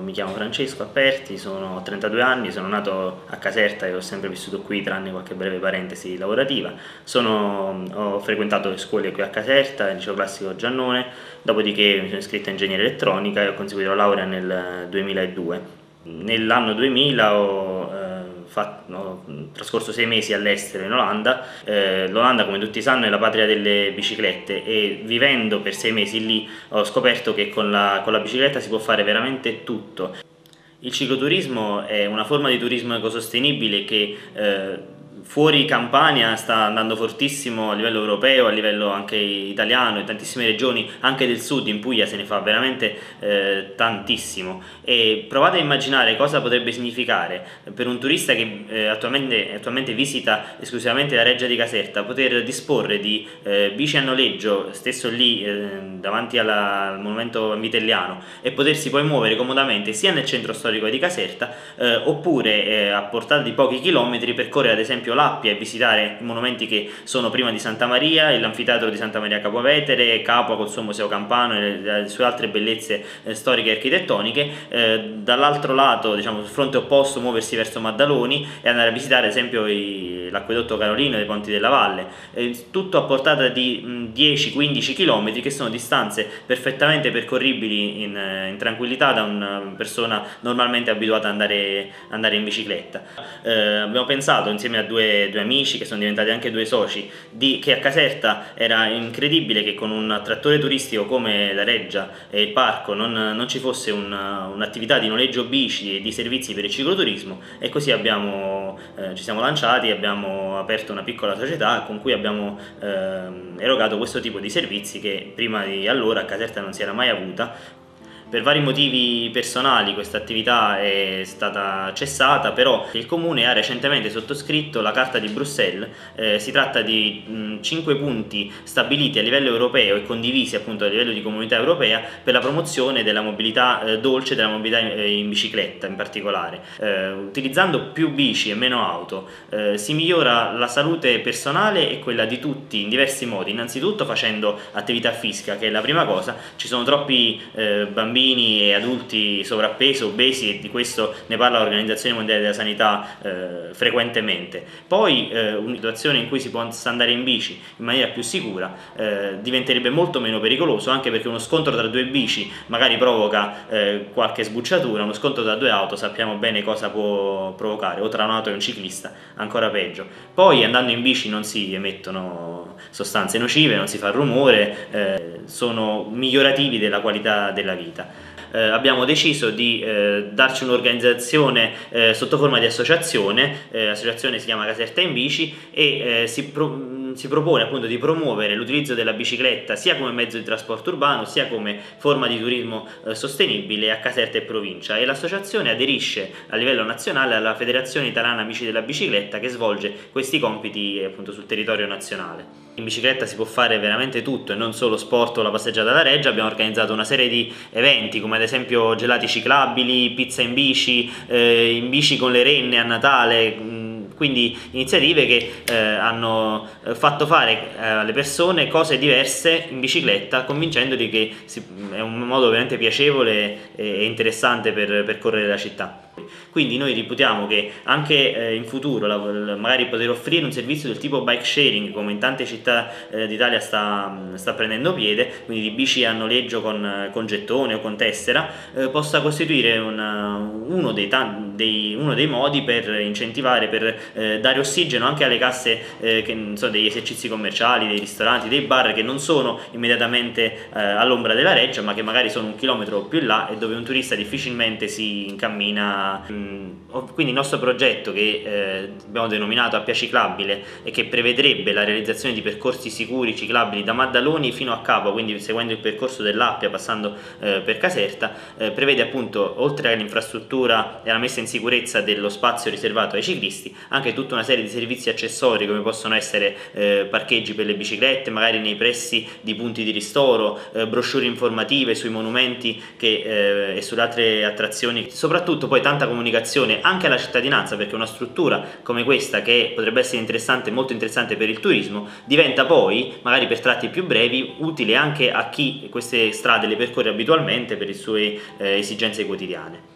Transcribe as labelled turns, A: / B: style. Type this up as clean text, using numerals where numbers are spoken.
A: Mi chiamo Francesco Apperti, ho 32 anni, sono nato a Caserta e ho sempre vissuto qui tranne qualche breve parentesi lavorativa. Ho frequentato le scuole qui a Caserta, il liceo classico Giannone, dopodiché mi sono iscritto a ingegneria elettronica e ho conseguito la laurea nel 2002. Nell'anno 2000 ho trascorso 6 mesi all'estero in Olanda. L'Olanda, come tutti sanno, è la patria delle biciclette e vivendo per 6 mesi lì ho scoperto che con la bicicletta si può fare veramente tutto. Il cicloturismo è una forma di turismo ecosostenibile che fuori Campania sta andando fortissimo a livello europeo, a livello anche italiano, in tantissime regioni, anche del sud, in Puglia se ne fa veramente tantissimo. E provate a immaginare cosa potrebbe significare per un turista che attualmente visita esclusivamente la Reggia di Caserta, poter disporre di bici a noleggio, stesso lì davanti al monumento vitelliano, e potersi poi muovere comodamente sia nel centro storico di Caserta oppure a portata di pochi chilometri percorrere ad esempio l'Appia e visitare i monumenti che sono prima di Santa Maria, l'anfiteatro di Santa Maria Capua Vetere, Capua col suo museo campano e le sue altre bellezze storiche e architettoniche. Dall'altro lato, diciamo sul fronte opposto, muoversi verso Maddaloni e andare a visitare ad esempio l'acquedotto Carolino e i ponti della Valle, tutto a portata di 10-15 km, che sono distanze perfettamente percorribili in tranquillità da una persona normalmente abituata ad andare in bicicletta. Abbiamo pensato insieme a due amici che sono diventati anche due soci che a Caserta era incredibile che con un attrattore turistico come la Reggia e il parco non ci fosse un'attività di noleggio bici e di servizi per il cicloturismo, e così ci siamo lanciati e abbiamo aperto una piccola società con cui abbiamo erogato questo tipo di servizi che prima di allora a Caserta non si era mai avuta. Per vari motivi personali questa attività è stata cessata, però il Comune ha recentemente sottoscritto la Carta di Bruxelles. Si tratta di 5 punti stabiliti a livello europeo e condivisi appunto a livello di comunità europea per la promozione della mobilità dolce, della mobilità in bicicletta in particolare. Utilizzando più bici e meno auto si migliora la salute personale e quella di tutti in diversi modi, innanzitutto facendo attività fisica, che è la prima cosa. Ci sono troppi bambini e adulti sovrappeso, obesi, e di questo ne parla l'Organizzazione Mondiale della Sanità frequentemente. Poi una situazione in cui si possa andare in bici in maniera più sicura diventerebbe molto meno pericoloso, anche perché uno scontro tra due bici magari provoca qualche sbucciatura, uno scontro tra due auto sappiamo bene cosa può provocare, o tra un'auto e un ciclista ancora peggio. Poi andando in bici non si emettono sostanze nocive, non si fa rumore, sono migliorativi della qualità della vita. Abbiamo deciso di darci un'organizzazione sotto forma di associazione. L'associazione si chiama Caserta in Bici e si propone appunto di promuovere l'utilizzo della bicicletta sia come mezzo di trasporto urbano sia come forma di turismo sostenibile a Caserta e provincia, e l'associazione aderisce a livello nazionale alla Federazione Italiana Amici della Bicicletta, che svolge questi compiti appunto sul territorio nazionale. In bicicletta si può fare veramente tutto e non solo sport o la passeggiata alla Reggia. Abbiamo organizzato una serie di eventi come ad esempio gelati ciclabili, pizza in bici con le renne a Natale, quindi iniziative che hanno fatto fare alle persone cose diverse in bicicletta, convincendoli che è un modo veramente piacevole e interessante per percorrere la città. Quindi noi reputiamo che anche in futuro magari poter offrire un servizio del tipo bike sharing, come in tante città d'Italia sta prendendo piede, quindi di bici a noleggio con gettone o con tessera, possa costituire uno dei modi per incentivare, per dare ossigeno anche alle casse degli esercizi commerciali, dei ristoranti, dei bar che non sono immediatamente all'ombra della Reggia, ma che magari sono un chilometro più in là e dove un turista difficilmente si incammina. Quindi il nostro progetto, che abbiamo denominato Appia Ciclabile e che prevedrebbe la realizzazione di percorsi sicuri ciclabili da Maddaloni fino a Capua, quindi seguendo il percorso dell'Appia passando per Caserta, prevede appunto, oltre all'infrastruttura e alla messa in sicurezza dello spazio riservato ai ciclisti, anche tutta una serie di servizi accessori come possono essere parcheggi per le biciclette, magari nei pressi di punti di ristoro, brochure informative sui monumenti e sulle altre attrazioni, soprattutto poi tanta comunicazione anche alla cittadinanza, perché una struttura come questa, che potrebbe essere interessante, molto interessante per il turismo, diventa poi, magari per tratti più brevi, utile anche a chi queste strade le percorre abitualmente per le sue esigenze quotidiane.